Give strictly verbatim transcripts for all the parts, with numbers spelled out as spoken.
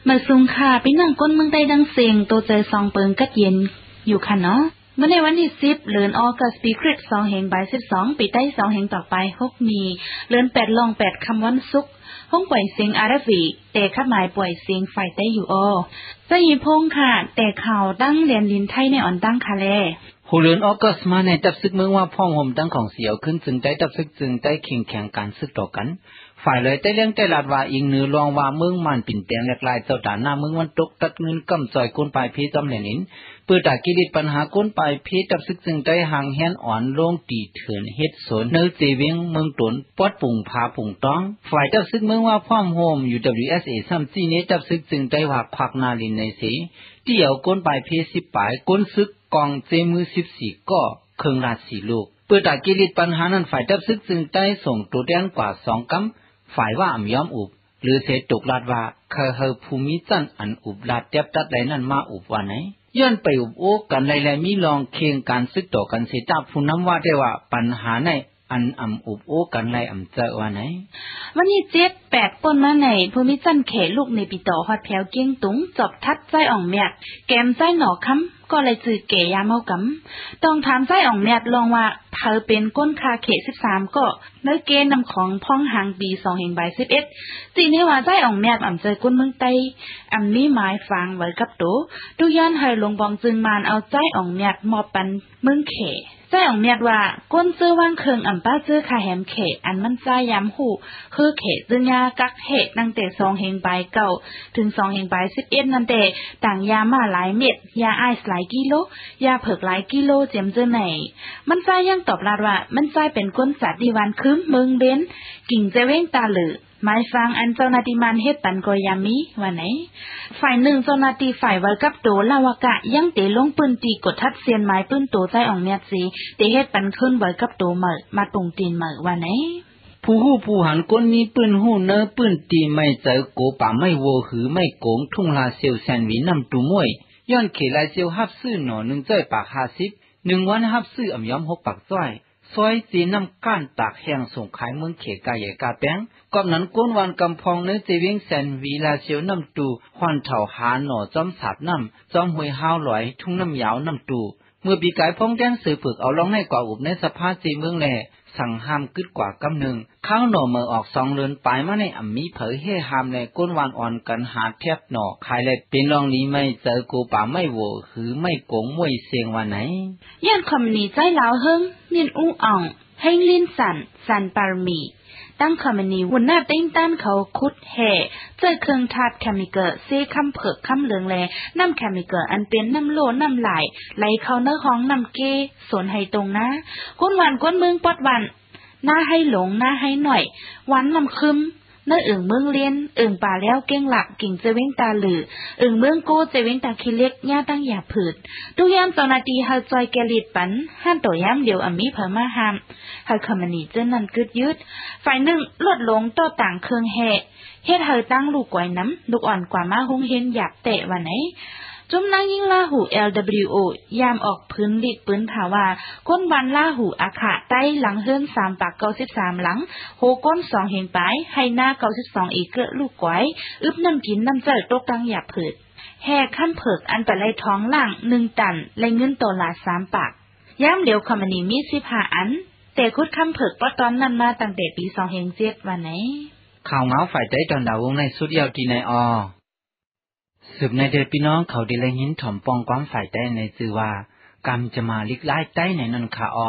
มาซุงค่ะไปนั่งก้นเมืองใต้ดังเสียงตัวเจอซองเปิงกัดเย็นอยู่ค่ะเนาะเมื่อในวันที่สิบเดือนออกัสปีคริสต์สองแห่งใบสิบสองปีใต้สองแห่งต่อไปหกมีเดือนแปดลองแปดคำวันศุกร์ห้องปล่อยเสียงอาราบีแต่ข้าหมายปล่อยเสียงไฟใต้อยู่ออจะยีพงค่ะแต่ข่าวตั้งเรียนลินไทยในอ่อนตั้งคาเลหูเลือนออกัสมาในจับซึกเมืองว่าพ่องห่มตั้งของเสียวขึ้นจึงได้จับซึกจึงได้แข่งแข่งการซึกต่อกันฝ่ายเลยได้เลี้ยงได้ลาดว่าอิงเนื้อรองว่าเมืองมันปิ่นแปลงแหลกลายเจ้าด่านหน้าเมืองวันตกตัดเงินกำจอยก้นปลายพีจำเหลนินเปิดตากิริตปัญหาก้นปลายพีจับซึกจึงได้ห่างแหนอ่อนลงตีเถื่อนเฮ็ดสนเนื้อเจวิงเมืองตนปอดปุ่งพาปุ่งต้องฝ่ายจับซึกเมืองว่าพ่อมโฮมอยู่ ดับเบิลยู เอส เอ ซ้ำจีเนจับซึกจึงได้ว่าควักนาลินในสีเดี่ยวก้นปลายพีสิบปลายก้นซึกกองเจมือสิบสี่ก็เครื่องราชสีลูกเปิดตากิริตปัญหานั้นฝ่ายจับซึกจึงได้ส่งตัวแดนกว่าสองกำฝ่ายว่าอ่ำย้อมอุบหรือเสตกลาดว่าเคยเฮอภูมิจันอันอุบลาดเจ็บตัดใดนั่นมาอุบว่าไหนย้อนไปอุบโอ้กันไรๆมีลองเคียงการซึกต่อกันเสียจับผู้น้ำว่าได้ว่าปัญหาในอันอ่ำอุบโอ้กันไรอ่ำเจอว่าไหนวันนี้เจ็ดแปดปนมาไหนภูมิจันเขลูกในปีต่อฮอดแผวเกี้ยงตุงจบทัดใจอ่องเมียดแกมใจหนอค้ำก็เลยจือเกยามเฮากำต้องถามใจอ่องเมียดลองว่าเธอเป็นก้นคาเขสิบสามก็เนื้อเกนำของพ่องหางปีสองแห่งใบสิบเอ็ดจีนี่ว่าใจอ่องเมียดอ่ำเจอก้นเมืองไตอ่ำมีหมายฟังไว้กับตัวดูย้อนให้ลงบองจึงมานเอาใจอ่องเมียดมอบปันเมืองเขใจอ่องเมียดว่าก้นเจอว่างเคืองอ่ำป้าเจอคาแหมเขอันมันใจยามหูคือเขจึงยากักเหตุตั้งแต่สองแห่งใบเก่าถึงสองแห่งใบสิบเอ็ดนั่นแต่ต่างยามาหลายเม็ดยาไอซ์หลายกิโลยาเผือกหลายกิโลเจียมเจอไหนมันใจยังตอบลาดว่ามันใจเป็นก้นจัดดีวันคืมเมืองเบนกิ่งเจเว้งตาหลือหมายฟังอันเจ้านาติมันเฮ็ดปันกอยามีว่าไหนฝ่ายหนึ่งเจ้านาติฝ่ายไว้กับโตลาวกะยังเตลงปืนตีกดทัดเสียนไม้ปืนโตใจอ่องเมียดสีเตเฮ็ดปันขึ้นไว้กับโตเหมอมาตรงตีนเหมอว่าไหนผู้หู้ผู้หันก้นมีปืนหู้เนื้อปืนตีไม่เจอโกป่าไม่โวหือไม่โกงทุ่งลาเซียวแซนวีนำตูมวยย้อนเขลายเซียวฮับซื้อหนอหนึ่งจ้อยปากห้าสิบหนึ่งวันฮับซื้ออ่ำย้อมหกปากจ้อยซอยจีน้ำก้านตากแห้งส่งขายเมืองเขกาใหญ่กาแป้งกอบนั้นก้นวันกำพองเนื้อเจวิงแซนวีลาเซียวน้ำตูควันเถาหาหน่อจอมสาบน้ำจอมหวยห้าวลอยทุ่งน้ำยาวน้ำตูเมื่อปีกายพ้องแดนสือฝึกเอาลองให้กว่าอุบในสภาพจีเมืองแหล่สั่งห้ามกึดกว่ากำหนึ่งข้าวหน่อเมื่อออกสองเลือนปลายมาในอ่ำมีเผยให้ห้ามในก้นวานอ่อนกันหาเทียบหน่อขายเลยเป็นรองนี้ไม่เจอกูป่าไม่โวหือไม่โกงมวยเสียงวันไหนย่านคำนี้ใจเหลาเฮิงเนียนอู้อ่องให้ลินสันสันปารมีตั้งคำนี้วันหน้าเต้นต้านเขาคุดแห่เจอเครื่องทาดเคมีเกอร์เซคำเผือกคำเหลืองแลน้ำเคมีเกอร์อันเป็นน้ำโลน้ำไหลไหลเข้าเนื้อห้องน้ำเกสวนให้ตรงนะก้นวันก้นเมืองปอดวันหน้าให้หลงหน้าให้หน่อยวันนำคึมเนื้ออึ่งเมืองเลี้ยนอึ่งป่าแล้วเก้งหลักกิ่งเจวิงตาหลืออึ่งเมืองโกเจวิงตาคิเล็กย่าตั้งหยาผืดดูยามเจ้านาทีเฮาจอยแกลิดปันห้ามต่อยามเดียวอมีเผมาห้ามเฮาคำนี้เจ้านั่นกึดยืดฝ่ายหนึ่งลดลงต่อต่างเครื่องแห่เฮ็ดเฮาตั้งลูกไว้น้ำลูกอ่อนกว่ามาหงเห็นหยาบเตะวันไหนจุ่มนางยิ่งลาหู แอล ดับเบิลยู โอ ยามออกพื้นลิดปืนถาว่าก้นวันลาหูอาขะใต้หลังเฮิรนสามปากเก้าสิบสามหลังโหก้นสองเฮงปลายให้หน้าเก้าสิบสองอีกเกลือลูกไว้อึบน้ำกินน้ำเจ้าตกตังหยาผืดแห่ขั้นเผิกอันไปไล่ท้องล่างหนึ่งตันและเงินตัวละสามปากย่ามเดียวคอมมานีมีสิบห้าอันแต่คุดคำเผิกปะตอนนั้นมาตั้งแต่ปีสองเฮงเจ็ดวันไหนข่าวเมาฝ่ายใจตอนดาววงในสุดยาวดีในอสืบในเดือนพี่น้องเขาได้เลยหินถ่อมปองความฝ่ายใต้ในชื่อว่ากรรมจะมาลิกไล่ใต้ในนันคาอ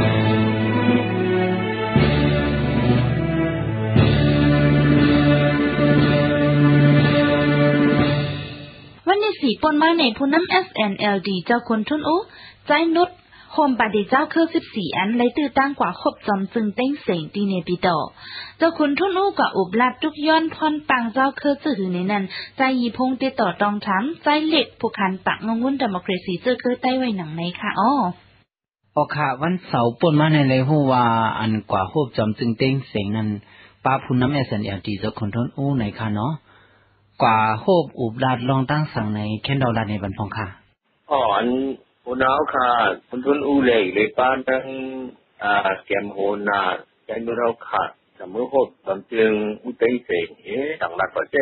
วันนี้สี่ปนไม้ในผู้น้ำ เอส เอ็น แอล ดี เจ้าคนทุนโอใจนุดโฮมปาดีเจ้าคือสิบสี่อันเลยตื้อตั้งกว่าครบจอมจึงเต้งเสียงตีเนปิโตเจ้าคุณทุนอู้กับอุบลัดทุกย้อนพรปังเจ้าคือจื้อหือในนั้นใจยีพงติดต่อตองถามใจเล็กผู้คันปักงงุ้นเดโมคราซีเจ้าคือใต้ไว้หนังในค่ะอ้อออค่ะวันเสาร์ปนมาในเลยฮู้ว่าอันกว่าครบจอมจึงเต้งเสียงนั้นป้าผู้น้ำ เอส เอ็น แอล ดี เจ้าคุณทุนอู้ในค่ะเนาะกว่าครบอุบลัดลองตั้งสั่งในแคนดอลลาในบันพองค่ะอ๋ออันอุณาวค่ะคุณทุนอู้เลยเลยป้านตั้งอ่าเกมโหนาใจมือเราค่ะสมมติครบจอมจึงอุเต้งเสียงเอ๊ะดังหลักก็เจ๊เจ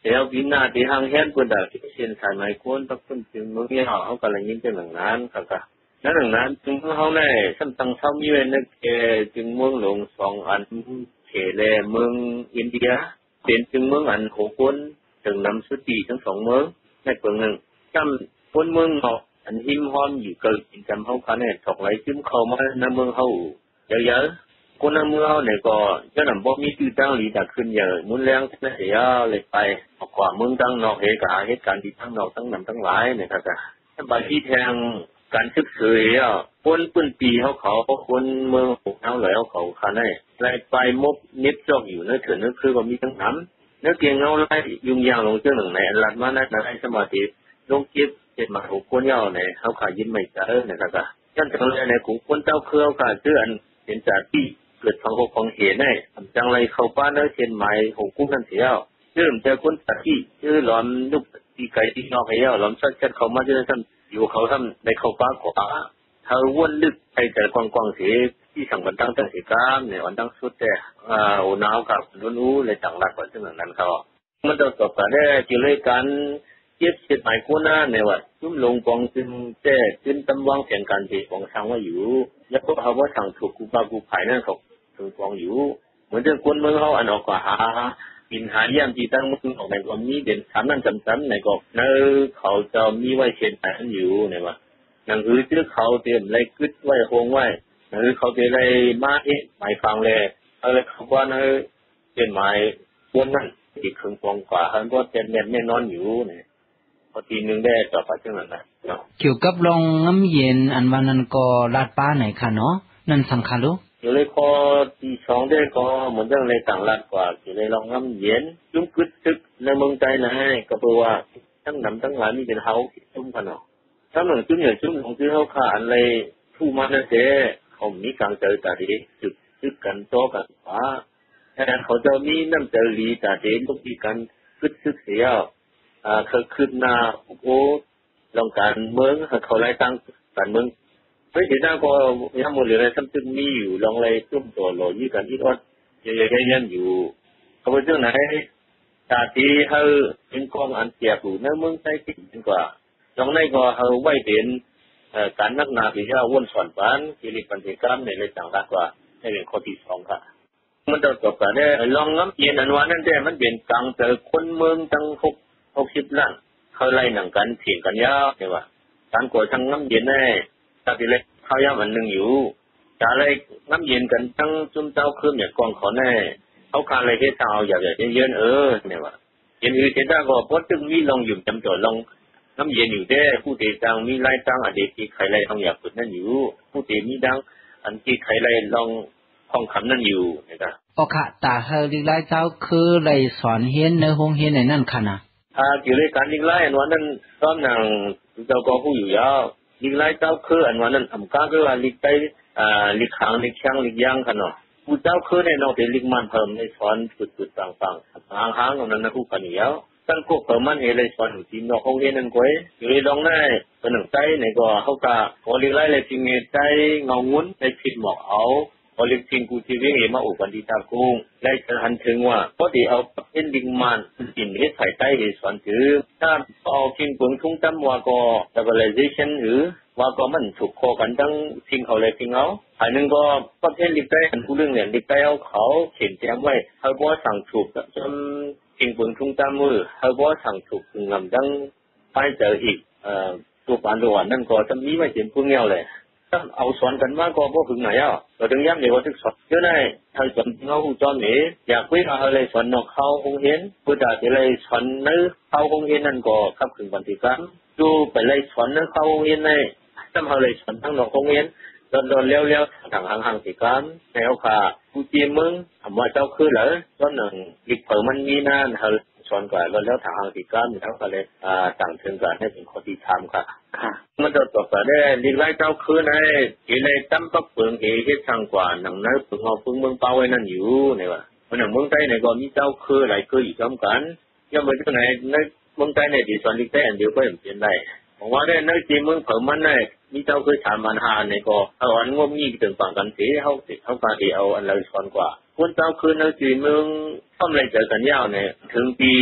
ยวบินหน้าที่ห่างแหนปุ่นดาเช่นสายไม้ก้นตักปุ่นจึงเมืองเขาเขากำลังยินเป็นหนังนั้นค่ะค่ะนั่นหนังนั้นจึงเขาในซ้ำตั้งเท่ามีเวนนึกเอจึงเมืองหลงสองอันเขเลเมืองอินเดียเป็นจึงเมืองอันโขก้นถึงนำสุตีทั้งสองเมืองในเมืองหนึ่งจำคนเมืองเขาอันหิมห้อมอยู่เกิดจำเขาคันเนี่ยถกไหลซึมเข้ามาในเมืองเขาเยอะๆคนในเมืองเขาเนี่ยก็จะนำบ่มีชื่อตั้งหรือดักขึ้นเยอะมุ่นแรงนั่นเสียเลยไปออกกว่าเมืองตั้งนอกเหตุการณ์เหตุการณ์ที่ทั้งนอกทั้งนำทั้งหลายเนี่ยครับถ้าบางที่แทงการศึกษาคนปืนปีเขาเขาคนเมืองเขาเลยเขาเขาคันเนี่ยเลยไปมบนิดจอกอยู่เนื้อเถื่อนเนื้อคือว่ามีทั้งน้ำเนื้อเกียงเงาไล่ยุ่งยากลงเจ้าหนึ่งในอันลัดมาในในสมาธิลงเก็บเจ็ดมาหกคนเย้าในเขาขายินไม่เจอเนี่ยครับท่านจังเลยในกลุ่มคนเจ้าเครือขาเชื่ออันเป็นจากที่เกิดฟังหกฟังเหตุได้จังเลยเขาป้าเนื้อเชียนไม้หกกุ้งนั่นเสียเริ่มจากคนจากที่ชื่อหลอมลูกตีไก่ที่นอกให้เย้าหลอมชัดชัดเขามาเจอท่านอยู่เขาทำในเขาป้าขวาเธอวนลึกไปแต่กว้างกว้างเสียที่สั่งวันตั้งตั้งเสียกามเนี่ยวันตั้งสุดแต่อ่าโอหนาวกับรุ่นอู้เลยต่างหลักกว่าซึ่งเหมือนกันเขามันจะตกกันได้เกี่ยวกับการเจ็บเจ็บหมายกูน่าในว่าจุ่มลงกองจึงแจ้จึงตำวางเสียงการเจ็บของช่างว่าอยู่แล้วก็เขาว่าสั่งถูกกูปากูภายนั่นเขาถึงกองอยู่เหมือนเรื่องคนเมืองเขาอันออกกว่าหาบินหาเยี่ยมที่ตั้งมึงออกในความนี้เด่นสามนั่นจำจำในก็เนื้อเขาจะมีไว้เช่นนั้นอยู่ในว่าหนังหือชื่อเขาเตรียมอะไรกึศไว้โฮงไว้หนังหือเขาเตรียมอะไรมาเอ๊ะหมายฟังเลยอะไรเขาว่าเนื้อเป็นหมายวนนั่นอีกครึ่งกองกว่าเขาก็เต็มเม็ดไม่นอนอยู่เนี่ยพอทีนึงได้ต่อไปจังนั้นนะเกี่ยวกับลองน้ำเย็นอันวันนั้นก็ลาดป้าไหนคะเนาะนั่นสำคัญลูกเดี๋ยวเลยพอที่สองได้ก็เหมือนเรื่องในต่างรัฐกว่าเดี๋ยวเลยลองน้ำเย็นจุ่มกึศซึกในเมืองใจนะให้ก็เพราะว่าทั้งน้ำทั้งหลายมีเป็นเฮาจุ่มกันเนาะถ้าเหมือนจุ่มอย่างจุ่มของที่เขาขาอันไรผู้มานั่นเสียเขามีการเจอตาดีซึกซึกกันโตกันว่าแต่เขาจะมีน้ำเจอลีตาดีต้องมีการกึศซึกเสียอ่าเขาขึ้นหน้าโอ้ลองการเมืองเขาไล่ตั้งการเมืองเฮ้ยทีนั้นก็ยังหมดเลยซ้ำจึงมีอยู่ลองเลยจุ่มตัวหล่อยี่กันที่ว่ายังยังยังอยู่เขาเป็นเรื่องไหนตาที่เขาเป็นกองอันเจ็บอยู่ในเมืองใต้ติดกว่าลองในก็เขาไว้เป็นการนักนาพิจารณาวนสอนบ้านที่ริปันธิกรรมในเรื่องต่างๆกว่าในเรื่องข้อที่สองค่ะมันจะจบกันได้ลองน้ำเย็นอันวันนั้นได้มันเป็นกลางเจอคนเมืองตั้งหกหกสิบล้านเขาไล่หนังกันเถียงกันยาวเนี่ยว่าการก่อทั้งน้ำเย็นได้ตาที่เล็กเขาย่ามันหนึ่งอยู่แต่อะไรน้ำเย็นกันทั้งจุ่มเจ้าคืนเนี่ยกองเขาแน่เขาการอะไรที่เจ้าอยากจะเย็นเออเนี่ยว่าเย็นอื่นเช่นได้ก็พอจึงมีลองอยู่จำตัวลองน้ำเย็นอยู่ได้ผู้เตะจังมีไล่ตั้งอดีตที่ใครไล่ต้องอยากฝึกนั่นอยู่ผู้เตะมีดังอันที่ใครไล่ลองห้องคำนั่นอยู่นะครับโอเคแต่เฮลิไลเจ้าคือไล่สอนเฮียนในห้องเฮียนในนั่นค่ะนะอ่าเกี่ยวกับการลิงไล่อันวันนั้นก็นางเจ้าก็ผู้อยู่ยาวลิงไล่เจ้าคืออันวันนั้นอำกาคือว่าลิงไปอ่าลิงขางลิงช่างลิงย่างกันเนาะผู้เจ้าคือในนอกเป็นลิงมันเพิ่มในสอนฝึกๆต่างๆห่างๆของนั้นนะผู้กันอยู่ยาวตั้งพวกเพิ่มมันเอเลยสอนที่นอกห้องเรียนนั่นก้อยอยู่ในลองได้เป็นหนังใจในก็เขากะพอลิงไล่เลยจริงใจเงางุ้นในผิดหมอกเอาพอลิงจริงกูที่วิ่งเอมาอุบันดีตากุ้งได้จะหันถึงว่าพอดีเอาเป็นลิงมันกินเฮ็ดไข่ใต้เฮ็ดสอนถือถ้าเอาจริงเปิงทุ่งตั้มว่าก็ civilization หรือว่าก็มันถูกคอกันทั้งทิ้งเขาเลยทิ้งเอาอันนึงก็ประเภทลิงใต้อันผู้เรื่องเนี่ยลิงใต้เอาเขาเขียนแจ้งไว้เขาบอกสั่งถูกจนจริงเปิงทุ่งตั้มมือเขาบอกสั่งถูกงำทั้งไปเจออีกเอ่อตัวปานตัวนั่นก็จะมีไว้เป็นผู้เงี้ยวเลยถ้าเอาสอนกันมากก็พวกถึงไหนอ่ะเราถึงย้ำเดี๋ยวว่าทึกสอนเยอะได้ถ้าสอนเขาหูจอมเอ๋อยากคุยกับอะไรสอนนอกเขาคงเห็นพูดแต่อะไรสอนเนื้อเขาคงเห็นนั่นก็ขับขึ้นปฏิกรรมดูไปเลยสอนเนื้อเขาคงเห็นในถ้าเขาเลยสอนทั้งนอกคงเห็นโดนโดนเลี้ยวเลี้ยวทางห่างห่างปฏิกรรมในเอาขาผู้จีมึงทำว่าเจ้าคือเหรอตอนหนึ่งหลีกเผยมันมีนั่นเขาสอนก่อนแล้วแล้วทางห่างปฏิกรรมแล้วก็เลยอ่าต่างถึงกันให้เป็นข้อที่ทำค่ะค่ะมันจะตกแต่ได้ลิงไล่เจ้าคืนในที่ในตั้มปักเปลืองเอที่ทางกว่าหนังนั้นเปลืองเอาเปลืองเมืองเป้าไว้นั่นอยู่เนี่ยว่ามันหนังเมืองใต้ในก็มีเจ้าคือหลายคืออยู่ร่วมกันยังเหมือนที่ไหนในเมืองใต้ในที่สอนลิงใต้อันเดียวก็ยังเป็นได้ผมว่าได้ในที่เมืองเผอมันในมีเจ้าคือสามพันห้าในก็เอาอันงบงี้ถึงฝั่งกันเสียเขาเขาการที่เอาอันเราสอนกว่าคนเจ้าคือในที่เมืองทำอะไรเจอกันยาวเนี่ยถึงปี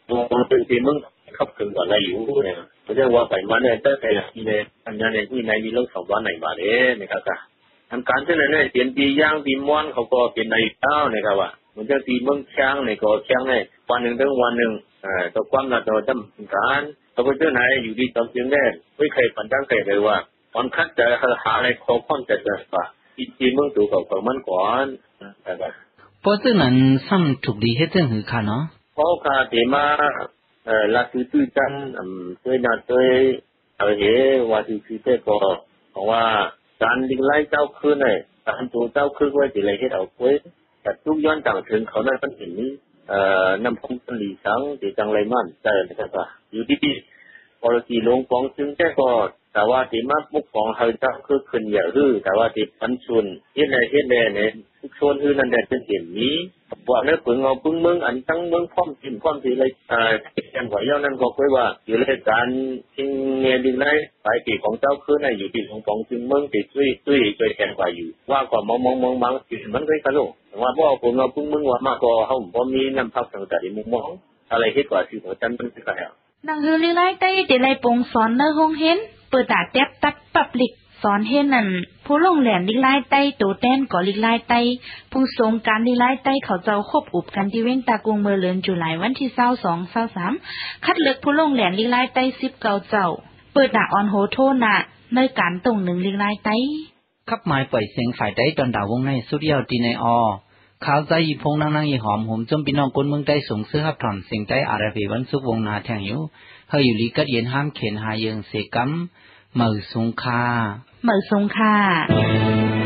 ตัวเป็นที่มึงขับถึงก่อนอะไรอยู่เนี่ยเพราะฉะนั้นว่าไปมาเนี่ยตั้งแต่ที่เนี่ยอันนี้ที่ในมีเรื่องสองวันไหนมาเนี่ยนะครับอันการที่นั่นเนี่ยเปลี่ยนตีย่างตีม้วนเขาก็เป็นในเต้านะครับว่ามันจะตีมึงแข้งเนี่ยก็แข้งเนี่ยวันหนึ่งถึงวันหนึ่งเอ่อตัวความน่าจะจำการตัวเจ้าไหนอยู่ดีจำจึงได้ไม่เคยปัญญาเคยเลยว่าตอนคัดจะหาอะไรขอความจะเกิดว่าตีตีมึงตัวเขาเขามันก่อนนะครับเพราะฉะนั้นซ้ำถูกดีให้เจ้าหือค่ะเนาะเพราะการที่มาเอ่อลักษณะตื่นจันอืมด้วยน่าด้วยอะไรว่าที่คือเจ้าก็เพราะว่าการดึงไล่เจ้าคืนเนี่ยการตัวเจ้าคืนไว้ที่ไรให้เอาไว้แต่ทุกย้อนต่างถึงเขาในปัญหานี้เอ่อนำพงศลีสังที่จังไรมั่นใจนะครับว่าอยู่ที่พอที่ลงฟองซึ่งแค่ก็แต่ว่าที่มาบุกฟองเขาเจ้าคือขึ้นอย่าฮื้อแต่ว่าที่พันชุนเฮ็ดในเฮ็ดแดเนี่ยทุกโซนฮื้อนั่นแหละเป็นเห็นนี้ว่าเนื้อปึงเอาปึงเมืองอันตั้งเมืองพร้อมกินพร้อมที่ไรเอ่อการไหวย่อนั้นก็คุยว่าอยู่ในการทิ้งเงินดินไรไปปีของเจ้าคืนในอยู่ที่ลงฟองซึ่งเมืองที่ช่วยช่วยช่วยแทนกว่าอยู่ว่าก่อนมองมองมองมองมันก็กันลูกว่าบ่เอาปึงเอาปึงเมืองว่ามากกว่าเขาบ่มีน้ำพักต่างๆที่มุมมองอะไรเฮ็ดกว่าที่ของจันมันคือกันแล้วนังฮือลิไลใต้ติไลปงสอนเนอห้องเห็นเปิดตาแตบตัดปับลิกสอนเห็นนั่นผู้ลงแหลมลิไลใต้โตแต้นก่อลิไลใต้ผู้ทรงการลิไลใต้เขาเจ้าควบอุบกันที่เว้งตากรุงเมืองเลือนจุลายวันที่ยี่สิบสอง ยี่สิบสามคัดเลือกผู้ลงแหลมลิไลใต้สิบเก้าเจ้าเปิดตาออนโหโทน่ะในการตรงหนึ่งลิไลใต้ขับหมายปล่อยเสียงฝ่ายใดตอนดาววงในสุดยอดตีในอข่าวใจยีพงนั่งนั่งยีหอมหุ่มจมพี่น้องคนเมืองใต้สูงซื้อหับถอมเสียงใต้อาราบีวันสุกวงนาแทงอยู่เฮยอยู่ลีกัดเย็นห้ามเข็นหาเยิงเสกัมเหมือสงคาเหมือสงคา